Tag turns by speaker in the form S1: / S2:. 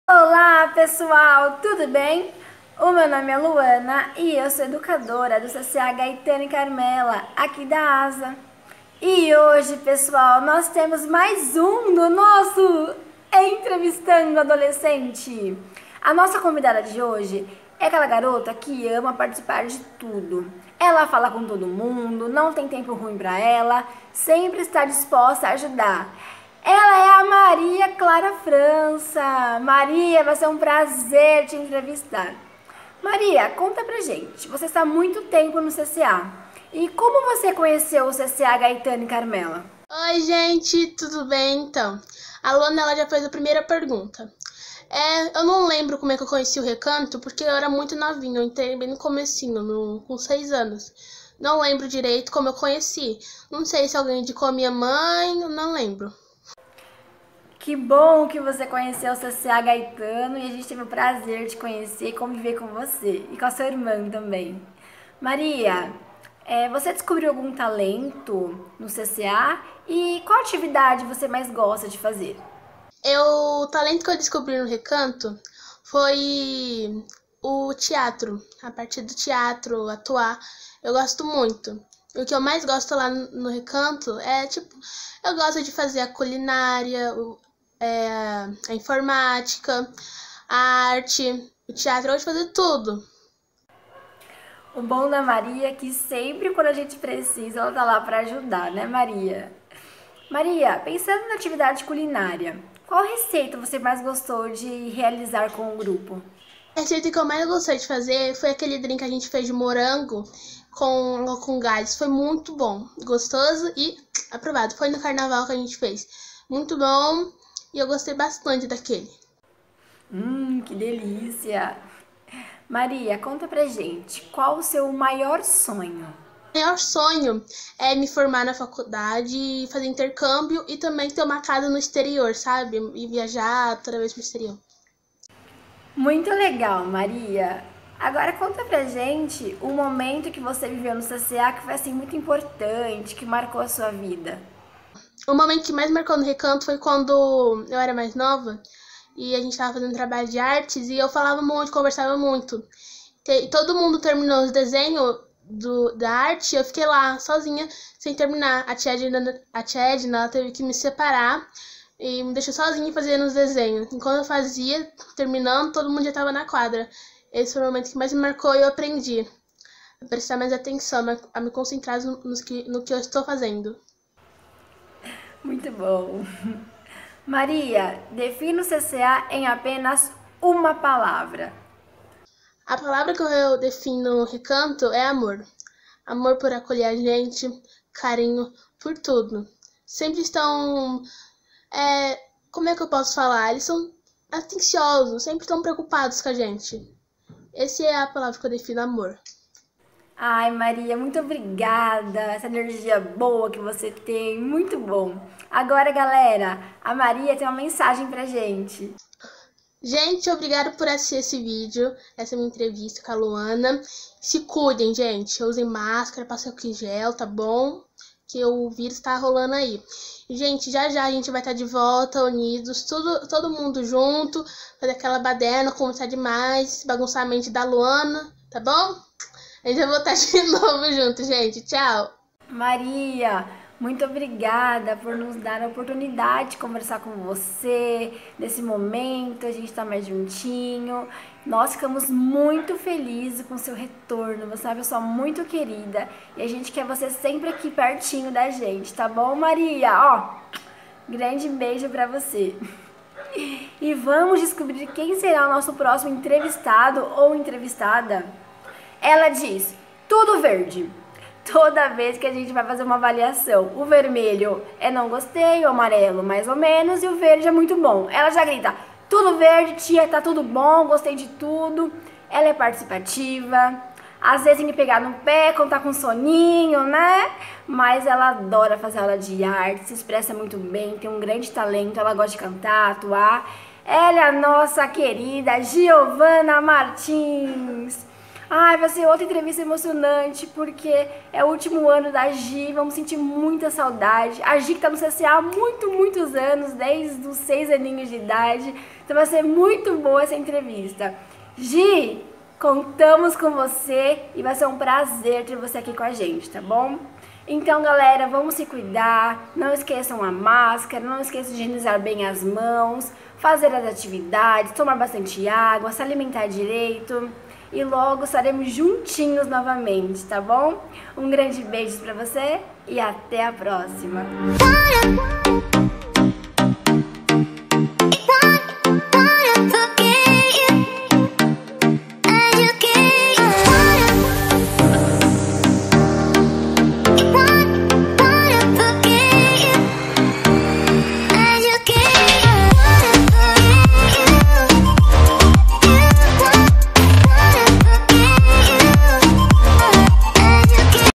S1: Olá pessoal, tudo bem? O meu nome é Luana e eu sou educadora do CCA Gaetano e Carmela, aqui da ASA. E hoje, pessoal, nós temos mais um do nosso Entrevistando Adolescente. A nossa convidada de hoje é aquela garota que ama participar de tudo. Ela fala com todo mundo, não tem tempo ruim pra ela, sempre está disposta a ajudar. Ela é a Maria Clara França. Maria, vai ser um prazer te entrevistar. Maria, conta pra gente. Você está há muito tempo no CCA. E como você conheceu o CCA Gaetano e Carmela?
S2: Oi, gente, tudo bem? Então, a Luana ela já fez a primeira pergunta. Eu não lembro como é que eu conheci o Recanto, porque eu era muito novinha, eu entrei bem no comecinho, com 6 anos. Não lembro direito como eu conheci. Não sei se alguém indicou a minha mãe, não lembro.
S1: Que bom que você conheceu o CCA Gaetano e a gente teve o prazer de conhecer e conviver com você. E com a sua irmã também. Maria, você descobriu algum talento no CCA? E qual atividade você mais gosta de fazer?
S2: O talento que eu descobri no Recanto foi o teatro. A partir do teatro, atuar, eu gosto muito. O que eu mais gosto lá no Recanto eu gosto de fazer a culinária, a informática, a arte, o teatro, eu gosto de fazer tudo.
S1: O bom da Maria é que sempre quando a gente precisa, ela tá lá para ajudar, né, Maria? Maria, pensando na atividade culinária, qual receita você mais gostou de realizar com o grupo?
S2: A receita que eu mais gostei de fazer foi aquele drink que a gente fez de morango com gás. Foi muito bom, gostoso e aprovado. Foi no carnaval que a gente fez. Muito bom e eu gostei bastante daquele.
S1: Que delícia! Maria, conta pra gente, qual o seu maior sonho?
S2: Meu maior sonho é me formar na faculdade, fazer intercâmbio e também ter uma casa no exterior, sabe? E viajar toda vez pro exterior.
S1: Muito legal, Maria. Agora conta pra gente o momento que você viveu no CCA que foi assim muito importante, que marcou a sua vida.
S2: O momento que mais marcou no Recanto foi quando eu era mais nova e a gente estava fazendo trabalho de artes e eu falava muito, conversava muito. Todo mundo terminou os desenhos da arte, eu fiquei lá sozinha, sem terminar. A tia Edna ela teve que me separar e me deixou sozinha fazendo os desenhos. Enquanto eu fazia, terminando, todo mundo já estava na quadra. Esse foi o momento que mais me marcou e eu aprendi a prestar mais atenção, a me concentrar no que eu estou fazendo.
S1: Muito bom. Maria, defina o CCA em apenas uma palavra.
S2: A palavra que eu defino Recanto é amor. Amor por acolher a gente, carinho por tudo. Sempre estão... como é que eu posso falar? Eles são atenciosos, sempre estão preocupados com a gente. Essa é a palavra que eu defino amor.
S1: Ai, Maria, muito obrigada. Essa energia boa que você tem, muito bom. Agora, galera, a Maria tem uma mensagem pra gente.
S2: Gente, obrigado por assistir esse vídeo, essa minha entrevista com a Luana. Se cuidem, gente. Usem máscara, passem álcool em gel, tá bom? Que o vírus tá rolando aí. E, gente, já a gente vai estar de volta, unidos, todo mundo junto, fazer aquela baderna, conversar demais, bagunçar a mente da Luana, tá bom? A gente vai voltar de novo junto, gente. Tchau!
S1: Maria, muito obrigada por nos dar a oportunidade de conversar com você nesse momento, a gente tá mais juntinho. Nós ficamos muito felizes com o seu retorno, você é uma pessoa muito querida e a gente quer você sempre aqui pertinho da gente, tá bom, Maria? Ó, grande beijo pra você. E vamos descobrir quem será o nosso próximo entrevistado ou entrevistada. Ela diz, tudo verde. Toda vez que a gente vai fazer uma avaliação, o vermelho é não gostei, o amarelo mais ou menos e o verde é muito bom. Ela já grita, tudo verde, tia, tá tudo bom, gostei de tudo. Ela é participativa, às vezes tem que pegar no pé quando tá com soninho, né? Mas ela adora fazer aula de arte, se expressa muito bem, tem um grande talento, ela gosta de cantar, atuar. Ela é a nossa querida Giovana Martins. Ai, vai ser outra entrevista emocionante, porque é o último ano da Gi, vamos sentir muita saudade. A Gi que tá no CCA há muitos anos, desde os 6 aninhos de idade. Então vai ser muito boa essa entrevista. Gi, contamos com você e vai ser um prazer ter você aqui com a gente, tá bom? Então, galera, vamos se cuidar, não esqueçam a máscara, não esqueçam de higienizar bem as mãos, fazer as atividades, tomar bastante água, se alimentar direito. E logo estaremos juntinhos novamente, tá bom? Um grande beijo pra você e até a próxima!